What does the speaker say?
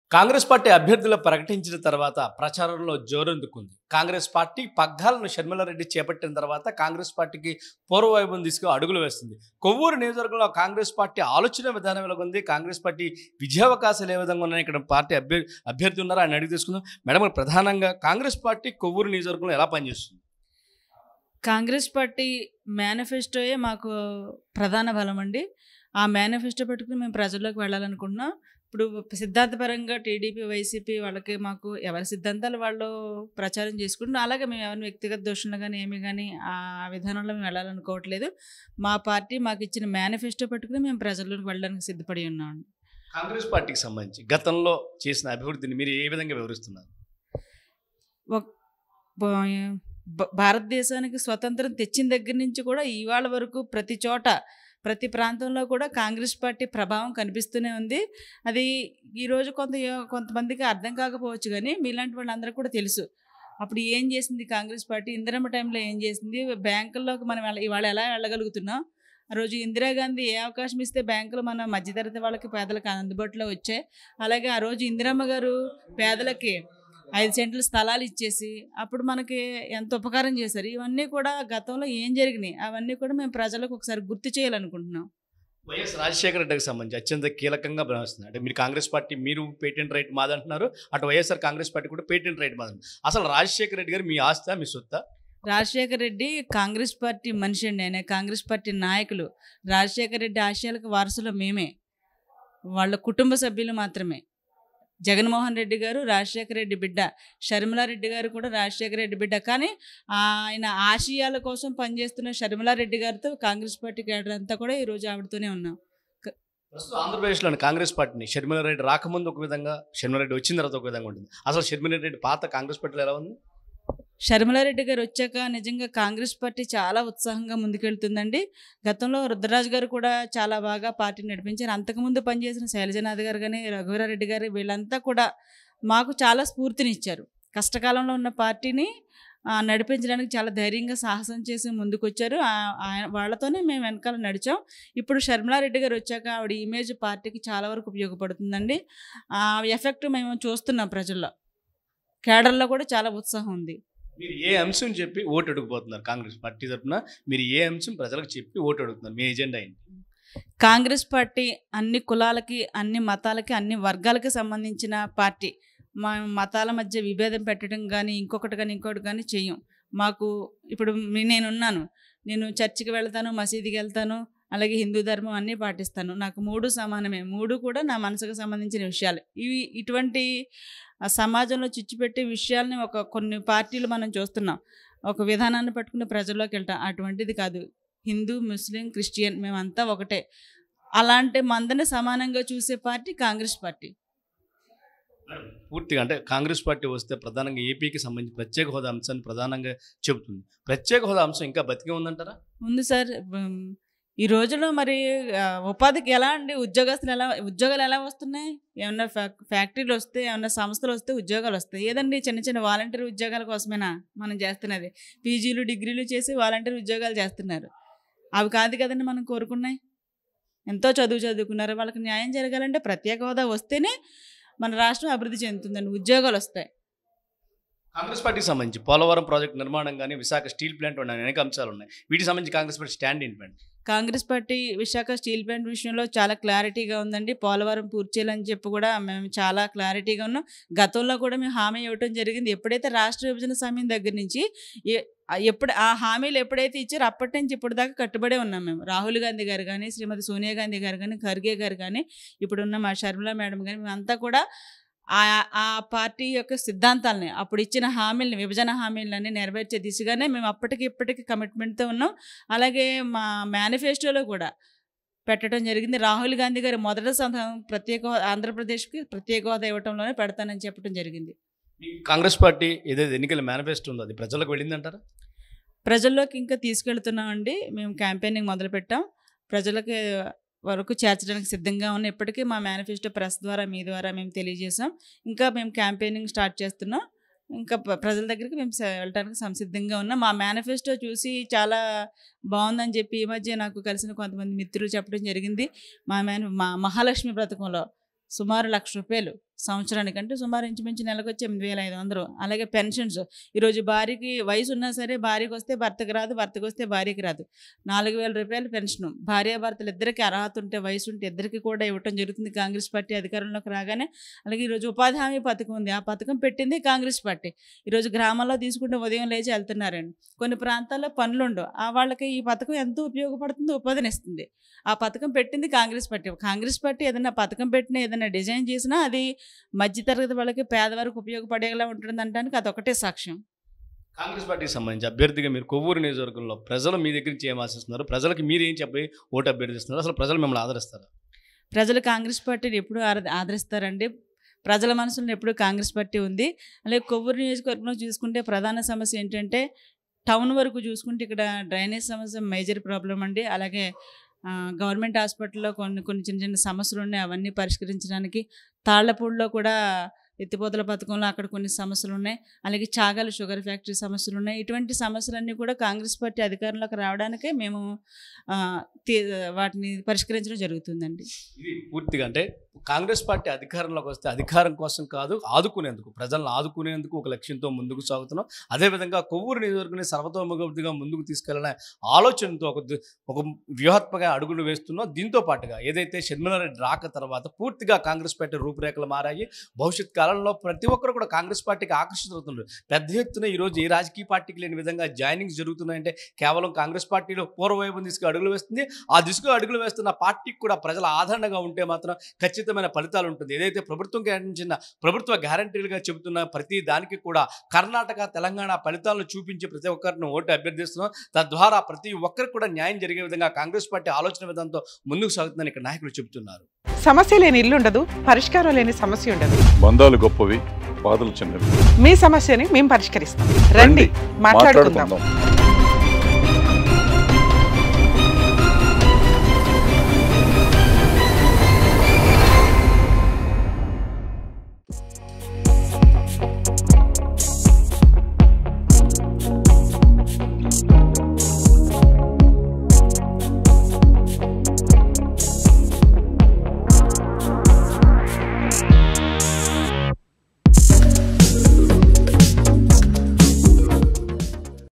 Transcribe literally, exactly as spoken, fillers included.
Congress party అభ్యర్థులు ప్రకటించిన తర్వాత ప్రచారంలో జోరందుకుంది. కాంగ్రెస్ పార్టీ పగ్గాలను షర్మిలారెడ్డి చేపట్టిన తర్వాత కాంగ్రెస్ పార్టీకి పూర్వవైభవం తీసుకు అడుగులు వేస్తుంది. కొవ్వూరు నియోజకవర్గంలో కాంగ్రెస్ పార్టీ ఆలోచన విధానం ఎలా ఉంది, కాంగ్రెస్ పార్టీ విజయావకాశాలు ఏ విధంగా ఉన్నాయి, ఇక్కడ పార్టీ అభ్యర్థి అభ్యర్థి ఉన్నారా అని అడిగి తీసుకుందాం. మేడం, ప్రధానంగా కాంగ్రెస్ పార్టీ కొవ్వూరు నియోజకవర్గంలో ఎలా పనిచేస్తుంది? కాంగ్రెస్ పార్టీ మేనిఫెస్టోయే మాకు ప్రధాన బలం అండి. ఆ మేనిఫెస్టో పెట్టుకుని మేము ప్రజల్లోకి వెళ్ళాలనుకుంటున్నాం. ఇప్పుడు సిద్ధాంతపరంగా టీడీపీ, వైసీపీ వాళ్ళకి మాకు ఎవరి సిద్ధాంతాలు వాళ్ళు ప్రచారం చేసుకుంటున్నాం. అలాగే మేము ఎవరిని వ్యక్తిగత దోషులు కానీ ఏమి కానీ ఆ విధానంలో మేము వెళ్ళాలనుకోవట్లేదు. మా పార్టీ మాకు ఇచ్చిన మేనిఫెస్టో పెట్టుకుని మేము ప్రజల్లోకి వెళ్ళడానికి సిద్ధపడి ఉన్నాం. కాంగ్రెస్ పార్టీకి సంబంధించి గతంలో చేసిన అభివృద్ధిని మీరు ఏ విధంగా వివరిస్తున్నారు? భారతదేశానికి స్వతంత్రం తెచ్చిన దగ్గర నుంచి కూడా ఇవాళ వరకు ప్రతి చోట ప్రతి ప్రాంతంలో కూడా కాంగ్రెస్ పార్టీ ప్రభావం కనిపిస్తూనే ఉంది. అది ఈరోజు కొంత కొంతమందికి అర్థం కాకపోవచ్చు, కానీ మీలాంటి వాళ్ళందరూ కూడా తెలుసు. అప్పుడు ఏం చేసింది కాంగ్రెస్ పార్టీ, ఇందిరమ్మ టైంలో ఏం చేసింది, బ్యాంకుల్లోకి మనం ఇవాళ ఎలా వెళ్ళగలుగుతున్నాం. ఆ రోజు ఇందిరాగాంధీ ఏ అవకాశం ఇస్తే బ్యాంకులు మన మధ్యతరగతి వాళ్ళకి పేదలకు అందుబాటులో వచ్చాయి. అలాగే ఆ రోజు ఇందిరమ్మ గారు పేదలకి ఐదు సెంట్ల స్థలాలు ఇచ్చేసి అప్పుడు మనకి ఎంత ఉపకారం చేశారు. ఇవన్నీ కూడా గతంలో ఏం జరిగినాయి అవన్నీ కూడా మేము ప్రజలకు ఒకసారి గుర్తు చేయాలనుకుంటున్నాం. వైఎస్ రాజశేఖర రెడ్డికి సంబంధించి అత్యంత కీలకంగా భావిస్తుంది. అంటే మీరు కాంగ్రెస్ పార్టీ మీరు పేటెంట్ రైట్ మాదంటున్నారు, అటు వైఎస్ఆర్ కాంగ్రెస్ పార్టీ కూడా పేటెంట్ రైట్ మాదండి. అసలు రాజశేఖర రెడ్డి గారు మీ ఆస్తా మీ సొత్తా? రాజశేఖర రెడ్డి కాంగ్రెస్ పార్టీ మనిషి అండి. ఆయన కాంగ్రెస్ పార్టీ నాయకులు. రాజశేఖర రెడ్డి ఆశయాలకు వారసులు మేమే, వాళ్ళ కుటుంబ సభ్యులు మాత్రమే. జగన్మోహన్ రెడ్డి గారు రాజశేఖర రెడ్డి బిడ్డ, షర్మిలారెడ్డి గారు కూడా రాజశేఖర రెడ్డి బిడ్డ. కానీ ఆయన ఆశయాల కోసం పనిచేస్తున్న షర్మిలారెడ్డి గారితో కాంగ్రెస్ పార్టీ కేడర్ అంతా కూడా ఈరోజు ఆవిడతోనే ఉన్నాం. ప్రస్తుతం ఆంధ్రప్రదేశ్లోని కాంగ్రెస్ పార్టీని షర్మిలారెడ్డి రాకముందు ఒక విధంగా, షర్మిలారెడ్డి వచ్చిన తర్వాత ఒక విధంగా ఉంటుంది. అసలు షర్మిలారెడ్డి పాత కాంగ్రెస్ పార్టీలో ఎలా ఉంది? షర్మిలారెడ్డి గారు వచ్చాక నిజంగా కాంగ్రెస్ పార్టీ చాలా ఉత్సాహంగా ముందుకెళ్తుందండి. గతంలో రుద్రరాజు గారు కూడా చాలా బాగా పార్టీని నడిపించారు. అంతకుముందు పనిచేసిన శైలజనాథ్ గారు కానీ, రఘువీరారెడ్డి గారు, వీళ్ళంతా కూడా మాకు చాలా స్ఫూర్తినిచ్చారు. కష్టకాలంలో ఉన్న పార్టీని నడిపించడానికి చాలా ధైర్యంగా సాహసం చేసి ముందుకొచ్చారు. వాళ్ళతోనే మేము వెనకాల నడిచాం. ఇప్పుడు షర్మిలారెడ్డి గారు వచ్చాక ఆవిడ ఇమేజ్ పార్టీకి చాలా వరకు ఉపయోగపడుతుందండి. ఆ ఎఫెక్ట్ మేము చూస్తున్నాం ప్రజల్లో. కేడర్లో కూడా చాలా ఉత్సాహం ఉంది. మీరు ఏ అంశం చెప్పి ఓటు అడుగుపోతున్నారు కాంగ్రెస్ పార్టీ తరఫున? మీరు ఏ అంశం ప్రజలకు చెప్పి ఓటు అడుగుతున్నారు? మీ ఎజెండా ఏంటి? కాంగ్రెస్ పార్టీ అన్ని కులాలకి, అన్ని మతాలకి, అన్ని వర్గాలకి సంబంధించిన పార్టీ. మా మతాల మధ్య విభేదం పెట్టడం కానీ ఇంకొకటి కానీ ఇంకొకటి కానీ చెయ్యం. మాకు ఇప్పుడు నేనున్నాను, నేను చర్చికి వెళ్తాను, మసీదుకి వెళ్తాను, అలాగే హిందూ ధర్మం అన్నీ పాటిస్తాను. నాకు మూడు సమానమే. మూడు కూడా నా మనసుకు సంబంధించిన విషయాలు. ఇవి ఇటువంటి సమాజంలో చిచ్చుపెట్టే విషయాల్ని ఒక కొన్ని పార్టీలు మనం చూస్తున్నాం. ఒక విధానాన్ని పట్టుకుని ప్రజల్లోకి వెళ్తాం. అటువంటిది కాదు. హిందూ, ముస్లిం, క్రిస్టియన్ మేమంతా ఒకటే. అలాంటి మందని సమానంగా చూసే పార్టీ కాంగ్రెస్ పార్టీ. పూర్తిగా అంటే కాంగ్రెస్ పార్టీ వస్తే ప్రధానంగా ఏపీకి సంబంధించి ప్రత్యేక హోదా అంశాన్ని ప్రధానంగా చెబుతుంది. ప్రత్యేక హోదా అంశం ఇంకా బతికే ఉందంటారా? ఉంది సార్. ఈ రోజుల్లో మరి ఉపాధికి ఎలా అండి, ఉద్యోగస్తులు ఎలా ఉద్యోగాలు ఎలా వస్తున్నాయి? ఏమన్నా ఫ్యాక్టరీలు వస్తే, ఏమన్నా సంస్థలు వస్తే ఉద్యోగాలు వస్తాయి. ఏదండి చిన్న చిన్న వాలంటీర్ ఉద్యోగాల కోసమేనా మనం చేస్తున్నది? పీజీలు, డిగ్రీలు చేసి వాలంటీర్ ఉద్యోగాలు చేస్తున్నారు. అవి కాదు కదండి మనం కోరుకున్నాయి. ఎంతో చదువు చదువుకున్నారు, వాళ్ళకి న్యాయం జరగాలంటే ప్రత్యేక హోదా వస్తేనే మన రాష్ట్రం అభివృద్ధి చెందుతుందండి, ఉద్యోగాలు వస్తాయి. కాంగ్రెస్ పార్టీకి సంబంధించి పోలవరం ప్రాజెక్ట్ నిర్మాణం కానీ, విశాఖ స్టీల్ ప్లాంట్ ఉన్నాయి, అనేక అంశాలు ఉన్నాయి. వీటికి సంబంధించి కాంగ్రెస్ పార్టీ స్టాండ్ ఏంటండి? Congress party Visakha steel plant విషయంలో చాలా క్లారిటీగా ఉందండి. పోలవరం పూర్తి చేయాలని చెప్పి కూడా మేము చాలా క్లారిటీగా ఉన్నాం. గతంలో కూడా మేము హామీ ఇవ్వటం జరిగింది. ఎప్పుడైతే రాష్ట్ర విభజన సమయం దగ్గర నుంచి ఎప్పుడు ఆ హామీలు ఎప్పుడైతే ఇచ్చారో అప్పటి నుంచి ఇప్పటిదాకా కట్టుబడే ఉన్నాం మేము. రాహుల్ గాంధీ గారు కానీ, శ్రీమతి సోనియా గాంధీ గారు కానీ, ఖర్గే గారు కానీ, ఇప్పుడున్న మా షర్మిలా మేడం కానీ, మేమంతా కూడా ఆ ఆ పార్టీ యొక్క సిద్ధాంతాలని, అప్పుడు ఇచ్చిన హామీలని, విభజన హామీలని నెరవేర్చే దిశగానే మేము అప్పటికి ఇప్పటికీ కమిట్మెంట్తో ఉన్నాం. అలాగే మా మేనిఫెస్టోలో కూడా పెట్టడం జరిగింది. రాహుల్ గాంధీ గారు మొదటి సంతకం ప్రత్యేక ఆంధ్రప్రదేశ్కి ప్రత్యేక హోదా ఇవ్వటంలోనే పెడతానని చెప్పడం జరిగింది. కాంగ్రెస్ పార్టీ ఏదైతే ఎన్నికల మేనిఫెస్టో ఉందో అది ప్రజలకు వెళ్ళిందంటారా? ప్రజల్లోకి ఇంకా తీసుకెళ్తున్నామండి. మేము క్యాంపెయినింగ్ మొదలుపెట్టాం. ప్రజలకి వరకు చేర్చడానికి సిద్ధంగా ఉన్న. ఇప్పటికీ మా మేనిఫెస్టో ప్రెస్ ద్వారా, మీ ద్వారా మేము తెలియజేసాం. ఇంకా మేము క్యాంపెయినింగ్ స్టార్ట్ చేస్తున్నాం. ఇంకా ప్రజల దగ్గరికి మేము వెళ్ళడానికి సంసిద్ధంగా ఉన్నాం. మా మేనిఫెస్టో చూసి చాలా బాగుందని చెప్పి ఈ మధ్య నాకు కలిసిన కొంతమంది మిత్రులు చెప్పడం జరిగింది. మా మేని మా మహాలక్ష్మి పథకంలో సుమారు లక్ష రూపాయలు సంవత్సరానికంటే సుమారు ఇంచుమించు నెలకు వచ్చి ఎనిమిది వేల ఐదు వందలు. అలాగే పెన్షన్స్ ఈరోజు భార్యకి వయసు ఉన్నా సరే భార్యకి వస్తే భర్తకు రాదు, భర్తకు వస్తే భార్యకి రాదు. నాలుగు వేల రూపాయలు పెన్షను భార్యాభర్తలు ఇద్దరికి అర్హత ఉంటే వయసు ఉంటే ఇద్దరికి కూడా ఇవ్వటం జరుగుతుంది కాంగ్రెస్ పార్టీ అధికారంలోకి రాగానే. అలాగే ఈరోజు ఉపాధి హామీ పథకం ఉంది, ఆ పథకం పెట్టింది కాంగ్రెస్ పార్టీ. ఈరోజు గ్రామాల్లో తీసుకుంటే ఉదయం లేచి వెళ్తున్నారండి, కొన్ని ప్రాంతాల్లో పనులు ఉండవు, ఆ వాళ్ళకి ఈ పథకం ఎంతో ఉపయోగపడుతుంది, ఉపాధినిస్తుంది. ఆ పథకం పెట్టింది కాంగ్రెస్ పార్టీ. కాంగ్రెస్ పార్టీ ఏదైనా పథకం పెట్టినా ఏదైనా డిజైన్ చేసినా అది మధ్యతరగతి వాళ్ళకి పేదవారికి ఉపయోగపడేలా ఉంటుంది అనడానికి అదొకటే సాక్ష్యం. కాంగ్రెస్ పార్టీకి సంబంధించి అభ్యర్థిగా మీరు కొవ్వూరు నియోజకవర్గంలో ప్రజలు మీ దగ్గర నుంచి ఏం ఆశిస్తున్నారు, ప్రజలకు మీరు ఏం చెప్పి ఓటు అభ్యర్థిస్తున్నారు, అసలు ప్రజలు మిమ్మల్ని ఆదరిస్తారా? ప్రజలు కాంగ్రెస్ పార్టీని ఎప్పుడు ఆదరిస్తారండి. ప్రజల మనసులో ఎప్పుడు కాంగ్రెస్ పార్టీ ఉంది. అలాగే కొవ్వూరు నియోజకవర్గంలో చూసుకుంటే ప్రధాన సమస్య ఏంటంటే టౌన్ వరకు చూసుకుంటే ఇక్కడ డ్రైనేజ్ సమస్య మేజర్ ప్రాబ్లం అండి. అలాగే గవర్నమెంట్ హాస్పిటల్లో కొన్ని కొన్ని చిన్న చిన్న సమస్యలు ఉన్నాయి, అవన్నీ పరిష్కరించడానికి. తాళ్లపూడిలో కూడా ఎత్తిపోతల పథకంలో అక్కడ కొన్ని సమస్యలు ఉన్నాయి. అలాగే చాగల షుగర్ ఫ్యాక్టరీ సమస్యలు ఉన్నాయి. ఇటువంటి సమస్యలన్నీ కూడా కాంగ్రెస్ పార్టీ అధికారంలోకి రావడానికే మేము వాటిని పరిష్కరించడం జరుగుతుందండి. ఇది పూర్తిగా అంటే కాంగ్రెస్ పార్టీ అధికారంలోకి వస్తే అధికారం కోసం కాదు, ఆదుకునేందుకు, ప్రజలను ఆదుకునేందుకు ఒక లక్ష్యంతో ముందుకు సాగుతున్నాం. అదేవిధంగా కొవ్వూరు నియోజకవర్గాన్ని సర్వతోముఖాభివృద్ధిగా ముందుకు తీసుకెళ్లాలనే ఆలోచనతో ఒక ఒక వ్యూహాత్మక అడుగులు వేస్తున్నాం. దీంతో పాటుగా ఏదైతే షర్మిలారెడ్డి రాక తర్వాత పూర్తిగా కాంగ్రెస్ పార్టీ రూపురేఖలు మారాయి. భవిష్యత్ కాలంలో ప్రతి ఒక్కరు కూడా కాంగ్రెస్ పార్టీకి ఆకర్షితున్నారు. పెద్ద ఎత్తున ఈరోజు ఏ రాజకీయ పార్టీకి లేని విధంగా జాయినింగ్స్ జరుగుతున్నాయంటే కేవలం కాంగ్రెస్ పార్టీలో పూర్వవైపు దిశగా అడుగులు వేస్తుంది. ఆ దిశగా అడుగులు వేస్తున్న పార్టీకి కూడా ప్రజల ఆదరణగా ఉంటే మాత్రం ఖచ్చితమైన ఫలితాలు ఉంటుంది. ఏదైతే ప్రభుత్వం కేటాయించిన ప్రభుత్వ గ్యారంటీలుగా చెబుతున్న ప్రతి దానికి కూడా కర్ణాటక, తెలంగాణ ఫలితాలను చూపించి ప్రతి ఒక్కరిని ఓటు అభ్యర్థిస్తున్నాం. తద్వారా ప్రతి ఒక్కరికి కూడా న్యాయం జరిగే విధంగా కాంగ్రెస్ పార్టీ ఆలోచన విధానంతో ముందుకు సాగుతుందని ఇక్కడ నాయకులు చెబుతున్నారు. సమస్య లేని ఇల్లు ఉండదు, పరిష్కారం లేని సమస్య ఉండదు. బంధాలు గొప్పవి, బాధలు చిన్నవి. మీ సమస్యని మేము పరిష్కరిస్తాం. రండి, మాట్లాడుకుందాం.